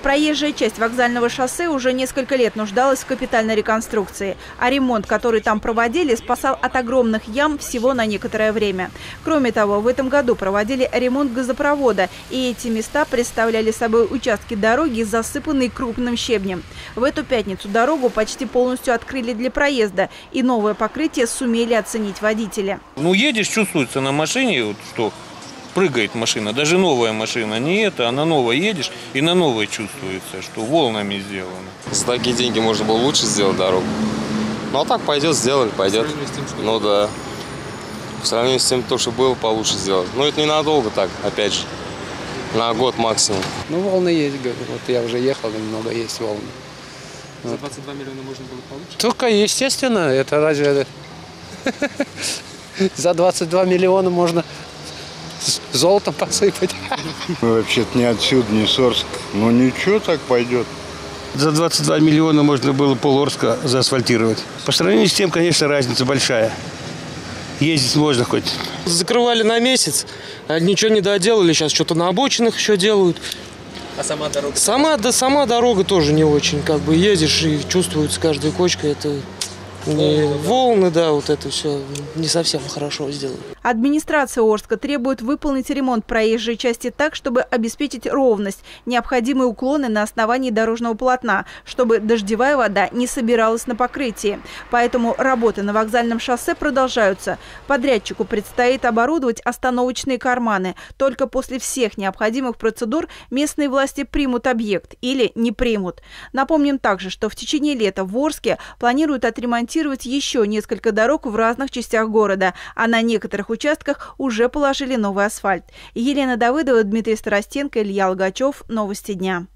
Проезжая часть вокзального шоссе уже несколько лет нуждалась в капитальной реконструкции. А ремонт, который там проводили, спасал от огромных ям всего на некоторое время. Кроме того, в этом году проводили ремонт газопровода. И эти места представляли собой участки дороги, засыпанные крупным щебнем. В эту пятницу дорогу почти полностью открыли для проезда. И новое покрытие сумели оценить водители. Ну, едешь, чувствуется на машине, вот, что прыгает машина. Даже новая машина, не это, а на новой едешь, и на новой чувствуется, что волнами сделано. За такие деньги можно было лучше сделать дорогу. Ну, а так пойдет, сделали, пойдет. Ну, да. В сравнении с тем, что было, получше сделать. Но это ненадолго так, опять же. На год максимум. Ну, волны есть, говорю. Вот я уже ехал, немного есть волны. За 22 миллиона можно было получше? Только, естественно, это разве... За 22 миллиона можно золотом посыпать. Вообще-то не отсюда, не с Орска. Но ничего, так пойдет. За 22 миллиона можно было пол-Орска заасфальтировать. По сравнению с тем, конечно, разница большая. Ездить можно хоть. Закрывали на месяц, а ничего не доделали. Сейчас что-то на обочинах еще делают. А сама дорога? Сама дорога тоже не очень. Как бы едешь и чувствуется каждая кочка. Это волны, да, вот это все не совсем хорошо сделано. Администрация Орска требует выполнить ремонт проезжей части так, чтобы обеспечить ровность, необходимые уклоны на основании дорожного полотна, чтобы дождевая вода не собиралась на покрытии. Поэтому работы на вокзальном шоссе продолжаются. Подрядчику предстоит оборудовать остановочные карманы. Только после всех необходимых процедур местные власти примут объект или не примут. Напомним также, что в течение лета в Орске планируют отремонтировать еще несколько дорог в разных частях города, а на некоторых участках уже положили новый асфальт. Елена Давыдова, Дмитрий Старостенко, Илья Логачев. Новости дня.